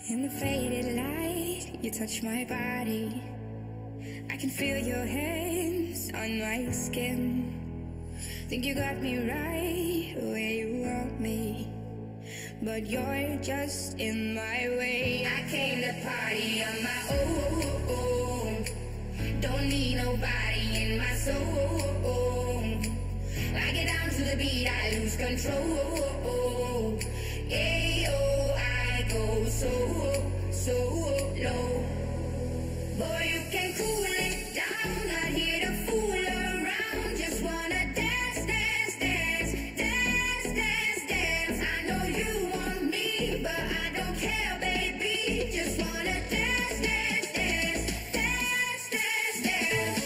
In the faded light, you touch my body. I can feel your hands on my skin. Think you got me right where you want me, but you're just in my way. I came to party on my own. Don't need nobody in my soul. I get down to the beat, I lose control. Yeah, oh, I go so low. Boy, you can cool it down, not here to fool around. Just wanna dance, dance, dance, dance, dance, dance. I know you want me, but I don't care, baby. Just wanna dance, dance, dance, dance, dance, dance.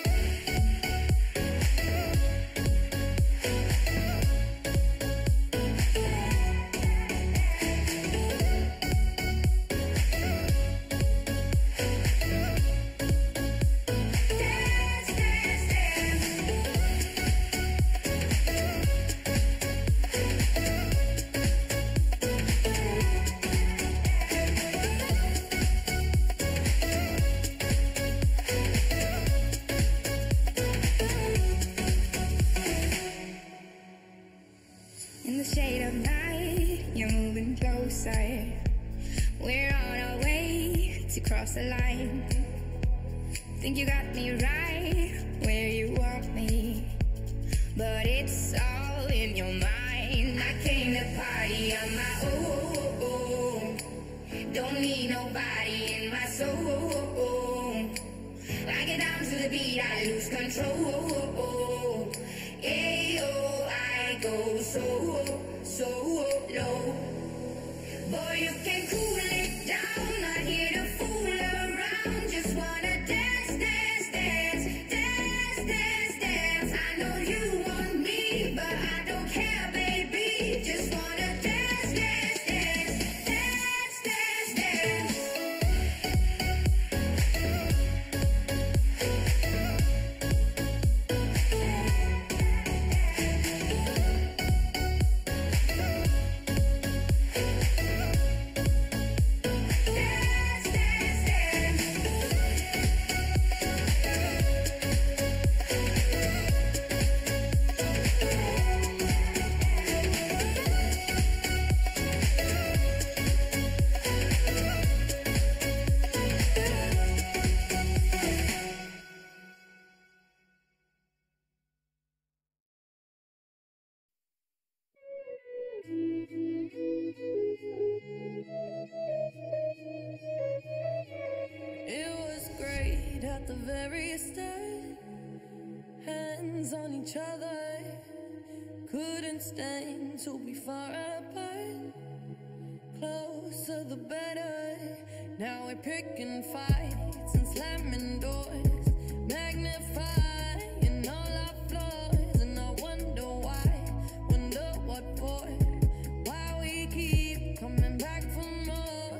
In the shade of night, you're moving closer. We're on our way to cross the line. Think you got me right where you want me, but it's all in your mind. I came to party on my own. Don't need nobody in my soul. I get down to the beat, I lose control. Yeah, oh, I go so low. Boy, you can cool it down, not here to fool around. Just wanna dance, dance, dance, dance, dance, dance. I know you want me, but I don't care, baby. Just wanna dance, dance, dance, dance, dance, dance. It was great at the very start. Hands on each other, couldn't stand to be far apart. Closer the better. Now we're picking fights and slamming doors, magnifying all our flaws. And I wonder why, wonder what for, why we keep coming back for more.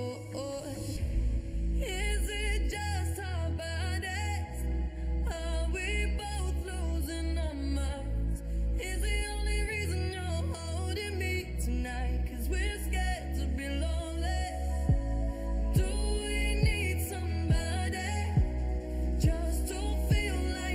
Is it just our bodies? Are we both losing our minds? Is the only reason you're holding me tonight 'cause we're scared to be lonely? Do we need somebody just to feel like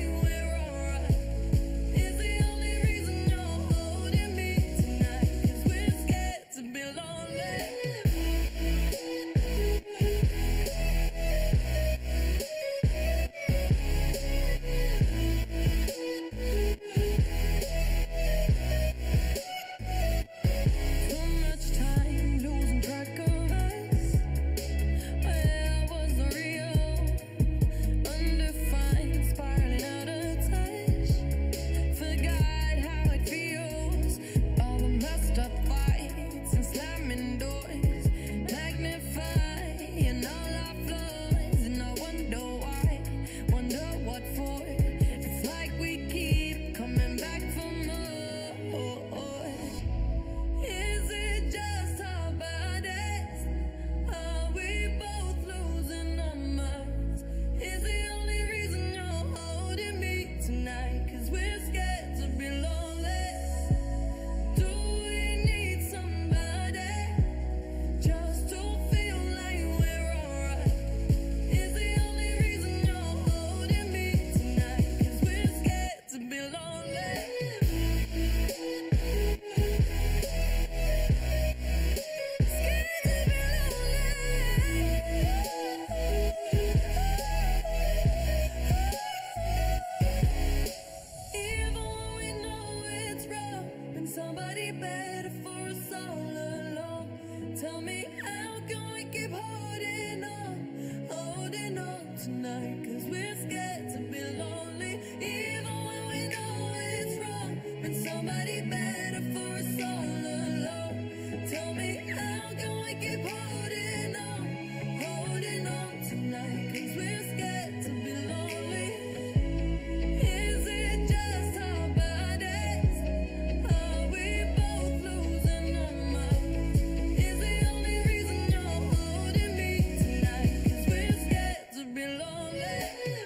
better for us all along. Tell me, how can we keep holding on tonight? 'Cause we're scared to be lonely, even when we know it's wrong. When somebody better for us all along. Tell me, how can we keep holding on tonight? 'Cause we're scared to be lonely. Is it just our bodies? Are we both losing our minds? Is the only reason you're holding me tonight? 'Cause we're scared to be lonely.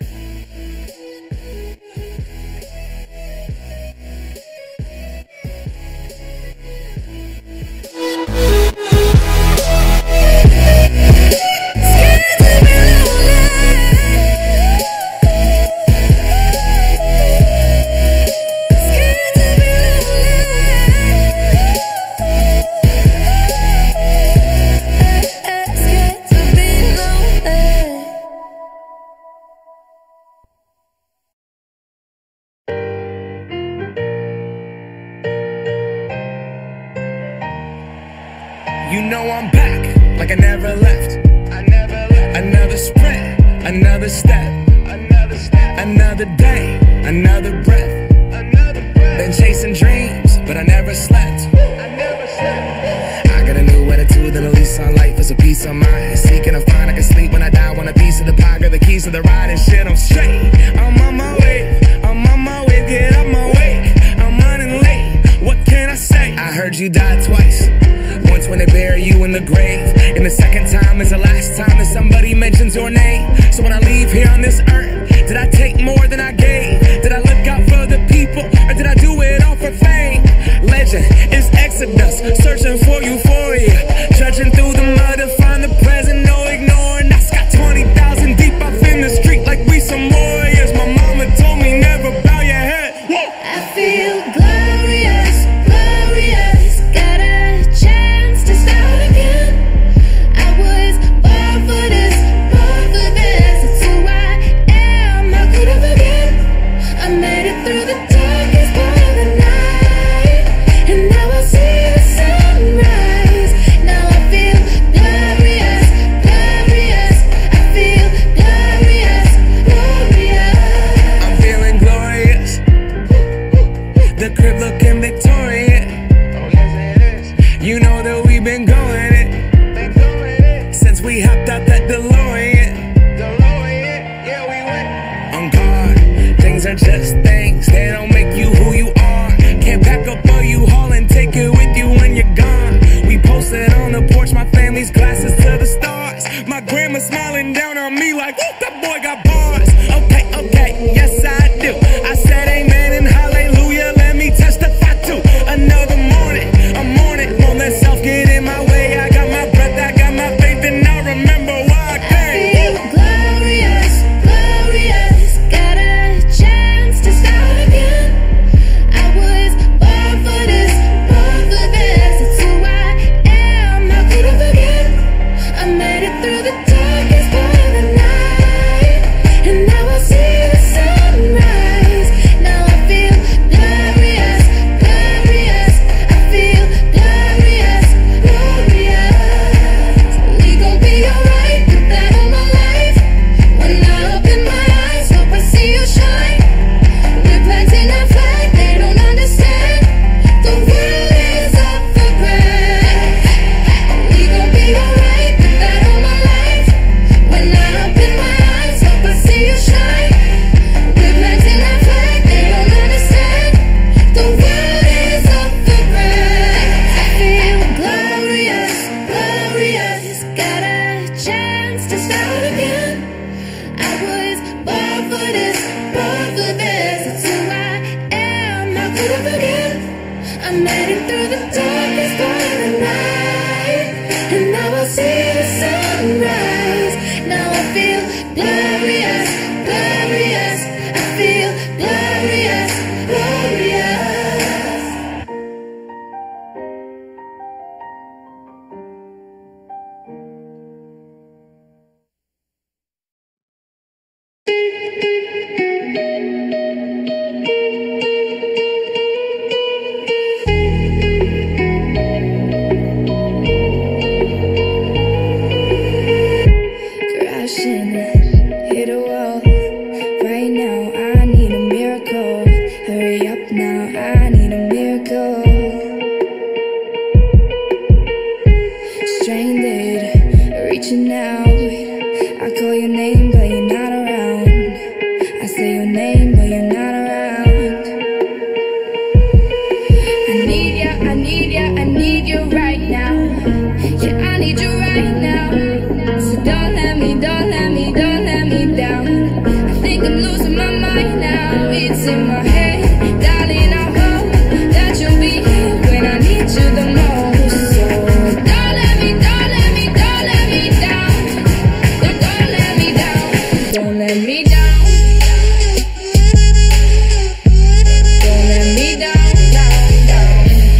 You know I'm back, like I never left. Another sprint, another step, another day, another breath. Been chasing dreams, but I never slept. I got a new attitude and a lease on life is a peace of mind. Seeking to find I can sleep when I die. Want a piece of the pie, got the keys to the ride and shit. I'm straight. I'm on my way. Get up my way. I'm running late. What can I say? I heard you died twice. Once when they bury you in the grave, and the second time is the last time that somebody mentions your name. So when I leave here on this earth, did I take more than I gave? Did I look out for the people, or did I do it all for fame? Legend is Exodus, searching for euphoria, trudging through the mud to find the present, no ignoring. I got 20,000 deep up in the street like we some warriors. My mama told me never bow your head. I feel glorious, glorious. Got a chance to start again. I was born for this, born for this. It's who I am. How could I forget? I made it through the darkest part of the night, and now I see the sunrise. Now I feel glorious, glorious. I feel glorious, glorious. I'm feeling glorious. The crib looking Victorian. Oh yes it is. You know that we've been going it since we hopped out that DeLorean. Yeah, we went on guard. Things are just things, they don't make you who you are. Can't pack up all you haul and take it with you when you're gone. We posted on the porch, my family's glasses to the stars. My grandma smiling down on me like, whoop, that boy got bars. Okay, yes I do. I said amen and hallelujah, let me testify to another morning. I'm on it, won't let self get in my way. I got my breath, I got my faith, and I remember why I came. Feel glorious, glorious. Got a chance to start again. I was born for this, born for this. It's who I am. How could I forget? I made it through the darkest part of the night, and now I see the sunrise. Now I feel glorious, glorious. I feel glorious, glorious. We gon' be alright, put that on my life. When I open my eyes, hope I see you shine. We're planting our flag, they don't understand. The world is up for grabs. We gon' be alright, put that on my life. When I open my eyes, hope I see you shine. We're planting our flag, they don't understand. The world is up for grabs. I feel glorious, glorious. Got a chance to start again. I was born for this, born for this. It's who I am. How could I forget? I made it through the darkest part of the night, and now I see the sunrise. Now I feel glorious, glorious. I feel glorious, glorious. it's in my head. Darling, I hope that you'll be here when I need you the most. So don't let me down. Don't let me down. Don't let me down. Don't let me down. Don't let me down, down.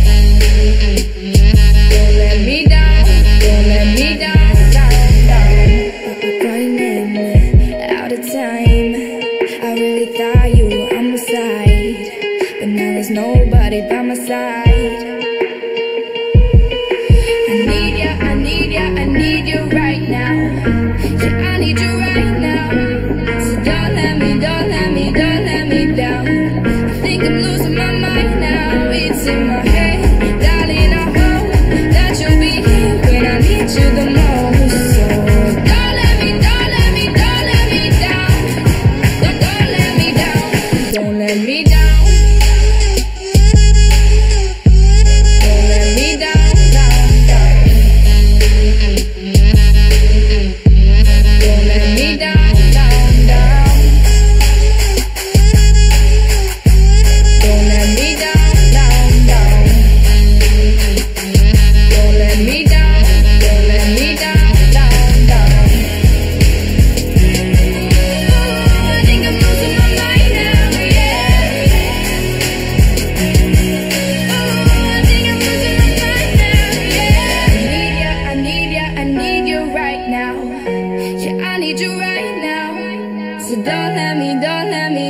Don't let me down. Don't let me down, down. We're grinding out of time. I really thought you were on my side, but now there's nobody by my side. I need ya, I need ya, I need you right now. Yeah, I need you right now. So don't let me down. I think I'm losing my mind now. It's in my head. Darling, I hope that you'll be here when I need you the most. So don't let me down. Don't let me down. Don't let me down. Don't let me down. Don't let me down, down. Don't let me down, down. Don't let me down, down. Don't let me down, don't let me down, down. Oh, I think I'm losing my mind now, yeah. Oh, I think I'm losing my mind now, yeah. I need ya, I need you right now. Yeah, I need you right now. So don't let me down.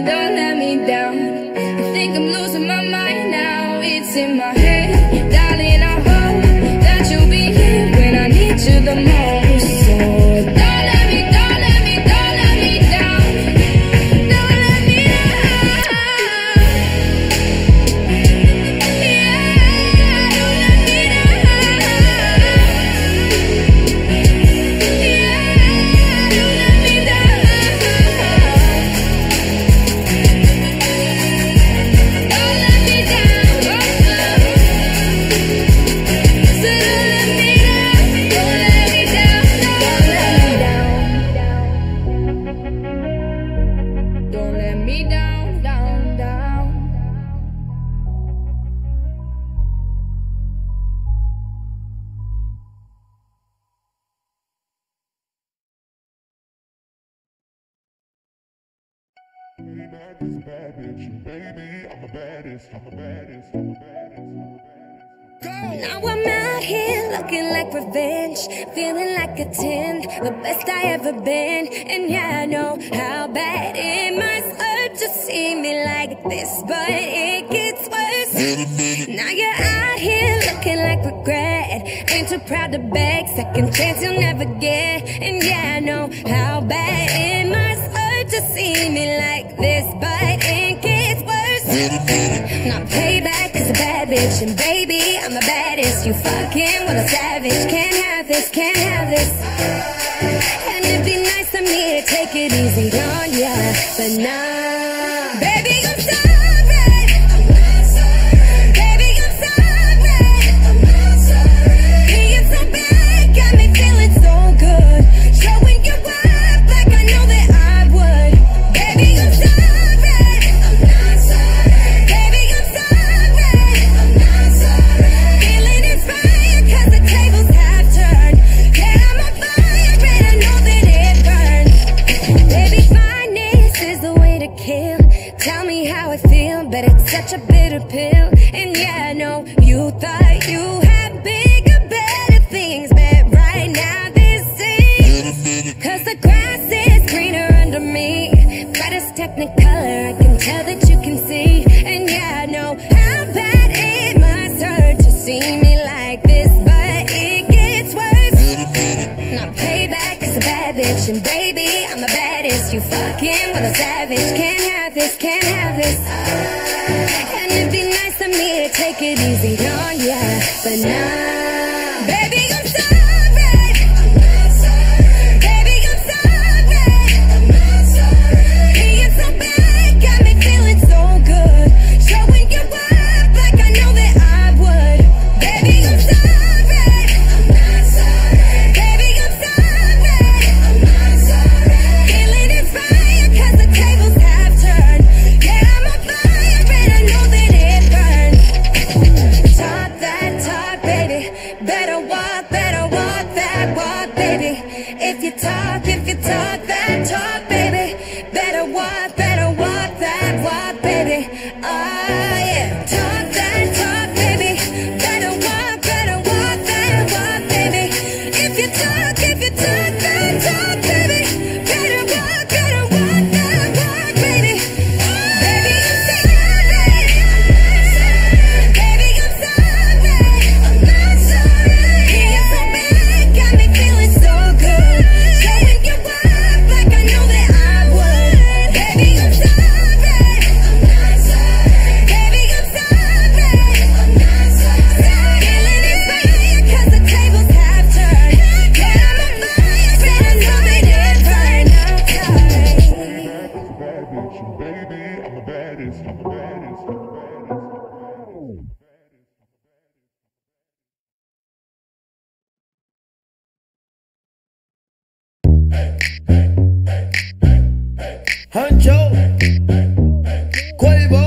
I think I'm losing my mind now. It's in my head. Darling, I hope that you'll be here when I need you the most. So don't let me down. Don't let me down. Don't let me down. Yeah, don't let me down. Yeah, don't let me down. Don't let me down. So don't let me down. Don't let me down. Don't let me down, down. Now I'm out here looking like revenge, feeling like a 10, the best I ever been. And yeah, I know how bad it must hurt to see me like this, but it gets worse. Now you're out here looking like regret, ain't too proud to beg, second chance you'll never get. And yeah, I know how bad it must hurt to see me like this, but it gets worse. Now payback is a bad bitch, and baby, I'm the baddest. You fucking with a savage, can't have this. And it'd be nice of me to take it easy on ya, but nah, baby, I'm sorry. Baby, I'm sorry. Being so bad got me feeling so good, showing you up like I know that I would. Baby, I'm sorry. Baby, I'm sorry. Feeling inspired 'cause the tables have turned. Yeah, I'm on fire and I know that it burns. Baby, fineness is the way to kill. Tell me how I feel, but it's such a bitter pill. And yeah, I know you thought you had bigger, better things, but right now this is 'cause the grass is greener under me. Brightest technicolor, I can tell that you can see. And yeah, I know how bad it must hurt to see me like this, but it gets worse. Now payback is a bad bitch, and baby, I'm the baddest. You fucking with a savage, can't have this. And it'd be nice of me to take it easy on ya, but nah, baby, I'm sorry. Baby, I'm sorry. Being so bad got me feeling so good, showing you up like I know that I would. Baby, I'm sorry. Baby, I'm sorry. Feeling inspired 'cause the tables have turned. Yeah, I'm on baby. Oh yeah. Talk that talk, baby. Better walk that walk, baby. If you talk that talk, baby. Better walk that walk, baby. Baby, I'm sorry. Baby, I'm sorry. I'm not sorry. Feeling so bad, got me feeling so good. Showing you up like I know that I would. Baby, I'm sorry. I'm not sorry. Baby, I'm sorry. I'm not sorry. Feeling inspired 'cause the tables have turned. Yeah, I'm on fire, said I know they did right now. Bad bitch, baby, I'm the baddest, I'm the baddest, I'm the baddest. Huncho, Quavo,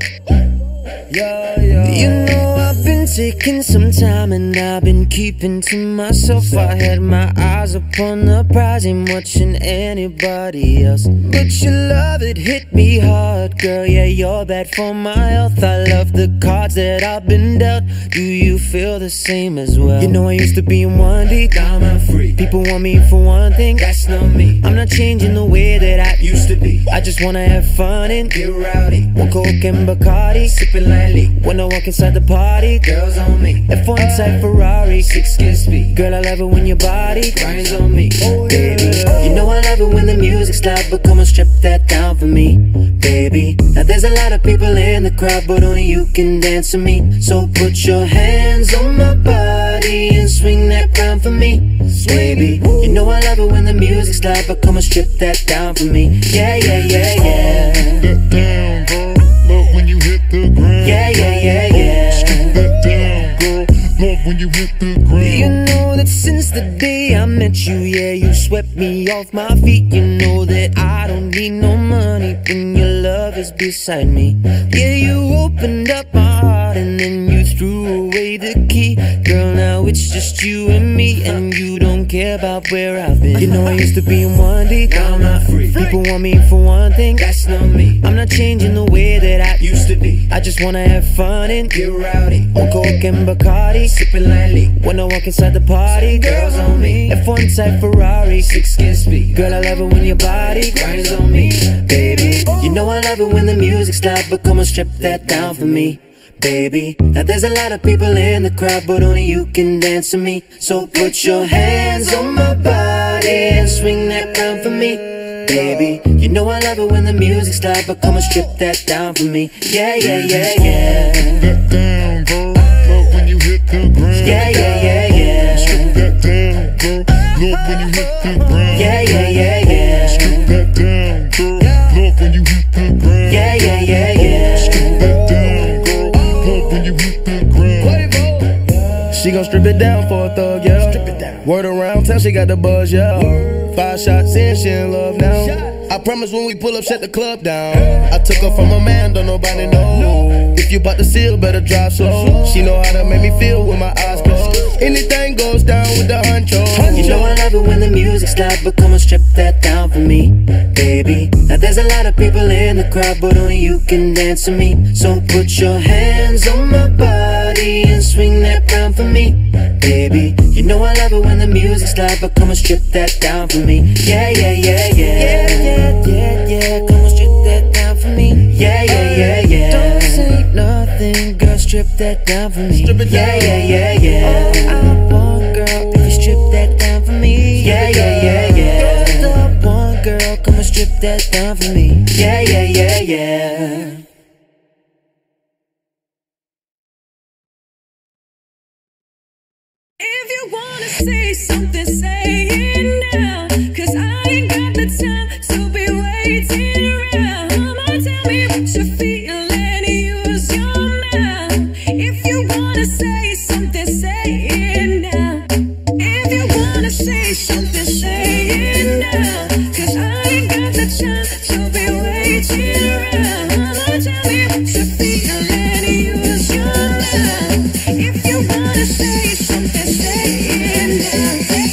yeah, yeah. You know I've been taking some time and I've been keeping to myself. I had my eyes upon the prize, ain't watching anybody else. But your love, it hit me hard, girl, yeah, you're bad for my health. I love the cards that I've been dealt. Do you feel the same as well? You know I used to be in one deep, Now I'm free. people want me for one thing. That's not me. I'm not changing the way that I Used to be. I just wanna have fun and Get rowdy. one Coke and Bacardi. Sipping lightly. When I walk inside the party, Girls on me. F1 type Ferrari. 6 kiss speed. Girl, I love it when your body Grinds on me. baby. You know I love it when the music's loud, but come on, strip that down for me, baby. Now there's a lot of people in the crowd, but only you can dance to me. So put your hands on my body and swing that crown for me, baby. You know I love it when the music's loud, but come on, strip that down for me. Yeah, yeah, yeah, yeah. That down, girl, love when you hit the ground. Yeah, yeah, yeah, yeah. Strip that down, girl, love when you hit the ground. You know that since the day I met you, yeah, you swept me off my feet. You know that I don't need no money when your love is beside me. Yeah, you opened up my heart and then you threw away the key. Girl, now it's just you and me, and you don't care about where I've been. You know I used to be in one deep. Now I'm not free. People want me for one thing. That's not me. I'm not changing the way that I Used to be. I just wanna have fun and Get rowdy. one Coke and Bacardi. Sipping lightly. When I walk inside the party, Girls on me. F1 type Ferrari. 6 kiss speed. Girl, I love it when your body Grinds on me. baby. You know I love it when the music's loud, but come on, strip that down for me, baby. Now there's a lot of people in the crowd, but only you can dance to me. So put your hands on my body and swing that crown for me, baby. You know I love it when the music's loud, but come on, strip that down for me. Yeah, yeah, yeah, yeah. That down, girl, love when you hit the ground. Yeah, yeah, yeah, yeah. Strip that down, girl, love when you hit the ground. Yeah, yeah, yeah, yeah. Strip that down, girl, love when you hit the ground. Yeah, yeah, yeah, yeah. Strip that down, girl, love when you hit the ground. She gon' strip it down for a thug, yeah. Strip it down. Word around town, she got the buzz, yeah. 5 shots in, she in love now. I promise when we pull up, shut the club down. I took her from a man, don't nobody know. If you bout to seal, better drive slow. She know how to make me feel with my eyes closed. Anything goes down with the huncho. You know I love it when the music's loud, but come on, strip that down for me, baby. Now there's a lot of people in the crowd, but only you can dance to me. So put your hands on my body and swing that crown for me, baby. You know I love it when the music's loud, but come on, strip that down for me. Yeah, yeah, yeah, yeah. Yeah, yeah, yeah, yeah. Come on, strip that down for me. Yeah, yeah, yeah, yeah. Don't say nothing, girl, strip that down for me. Strip it down. Yeah, yeah, yeah, yeah. All I want, girl, if you strip that down for me. Yeah, yeah, yeah, yeah. You're the one, girl, come and strip that down for me. Yeah, yeah, yeah, yeah. If you wanna say something, say it now. 'Cause I ain't got the time to be waiting around. Mama, tell me what you feel and use your mouth. If you wanna say something, say it now. If you wanna say something, say it now. 'Cause I ain't got the time to be waiting around. Mama, tell me what you feel and use your mouth. If you wanna say something, say it now.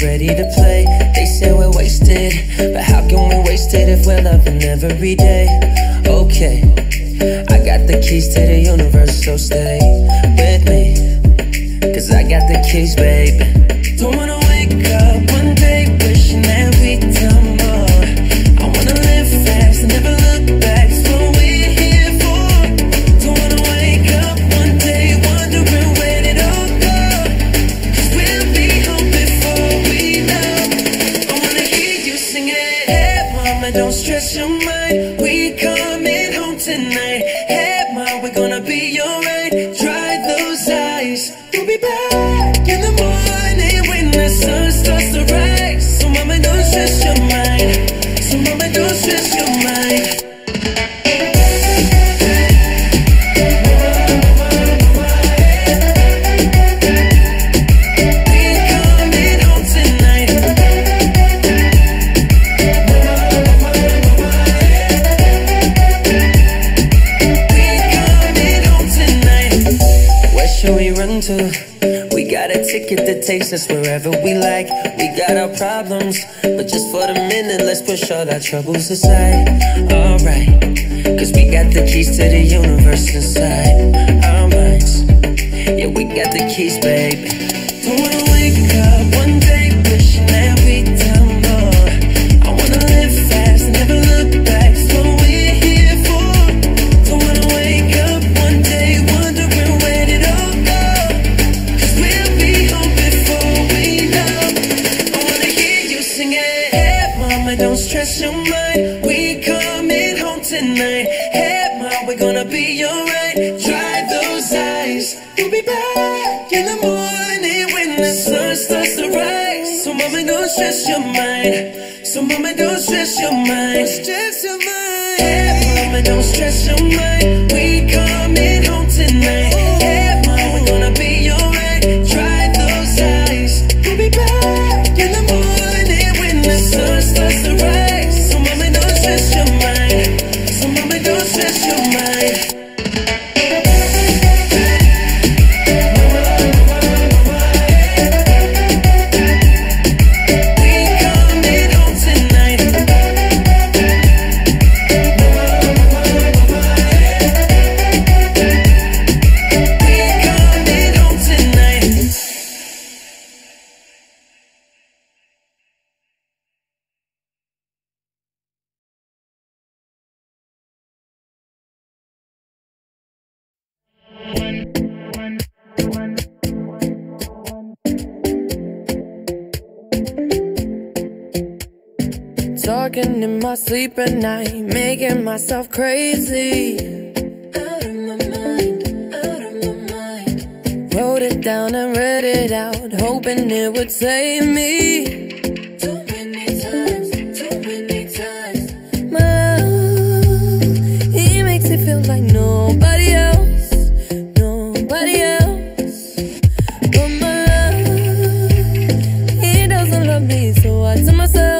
ready to play. They say we're wasted, but how can we waste it if we're loving every day? Okay, I got the keys to the universe, so stay with me, cause I got the keys, baby. Don't wanna wake up one day wishing that we'd done more. I wanna live fast and never look back, it's what we're here for. Don't wanna wake up one day wondering where it all go, cause we'll be home before we know. I wanna hear you sing it. Hey mama, don't stress your mind, we coming home tonight. Hey mama, we're gonna be alright. Dry those eyes, we'll be back in the morning when the sun starts to rise. So mama, don't stress your mind, so mama, don't stress your mind. We got a ticket that takes us wherever we like. We got our problems, but just for the minute, let's push all our troubles aside. Alright, cause we got the keys to the universe inside our minds. Yeah, we got the keys, baby. Don't wanna wake up one day wishing that we'd done more. I wanna live fast and never look back, it's what we're here for. Don't wanna wake up one day wondering where it all go, cause we'll be home before we know. I wanna hear you sing it. Hey mama, don't stress your mind, we coming home tonight. Hey mama, we're gonna be alright. Dry those eyes, we'll be back in the morning when the sun starts to rise. So mama, don't stress your mind, so mama, don't stress your mind. Stress your mind. Hey mama, don't stress your mind, we coming home tonight. Hey mama, we're gonna be alright. Dry those eyes, we'll be back in the morning when the sun starts to rise. So mama, don't stress your mind, so mama, don't stress your mind. Talking in my sleep at night, making myself crazy. Out of my mind, out of my mind. Wrote it down and read it out, hoping it would save me. Too many times, too many times. My love, he makes it feel like nobody else, nobody else. But my love, he doesn't love me, so I tell myself,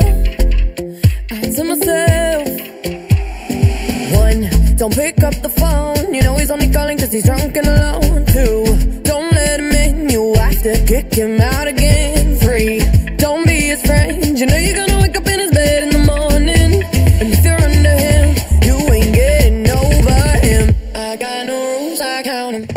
one, don't pick up the phone, you know he's only calling cause he's drunk and alone. Two, don't let him in, you have to kick him out again. Three, don't be his friend, you know you're gonna wake up in his bed in the morning. And if you're under him, you ain't getting over him. I got no rules, I count him.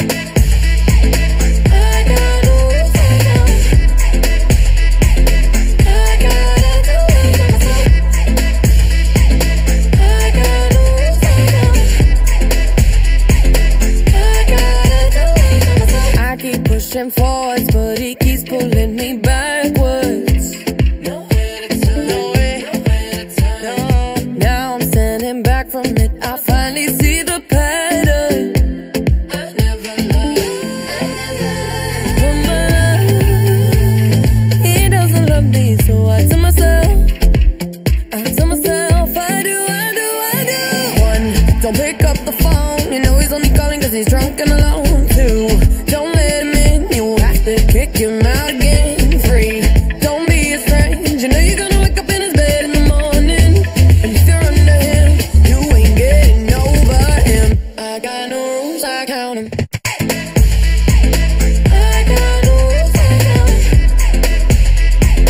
Pushing forwards, but he keeps pulling me backwards. Nowhere to turn, nowhere to turn. No, now I'm standing back from it. I finally see the pattern. I never loved, but my love, he doesn't love me, so I tell myself, I do. One, don't pick up the phone, you know he's only calling cause he's drunk and alone. Two, don't let him in, you have to kick him out again. Three, don't be his friend, you know you're gonna wake up in his bed in the morning. And if you're under him, you ain't getting over him. I got no rules, I count him. I got no rules, I count him.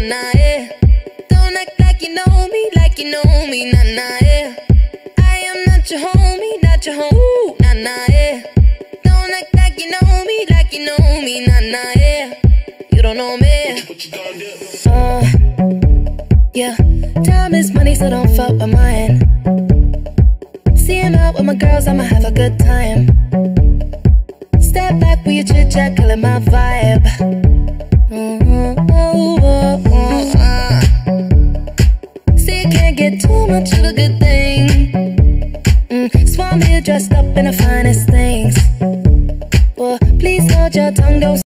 nah, yeah. Don't act like you know me, nah, nah, yeah. I am not your homie, not your home, nah, nah, yeah. Don't act like you know me, nah, nah, yeah. You don't know me. Yeah. Time is money, so don't fuck with mine. Seeing out with my girls, I'ma have a good time. Step back with your chit chat, killing my vibe. See, you can't get too much of a good thing. So I'm here dressed up in the finest things. Well, please hold your tongue, don't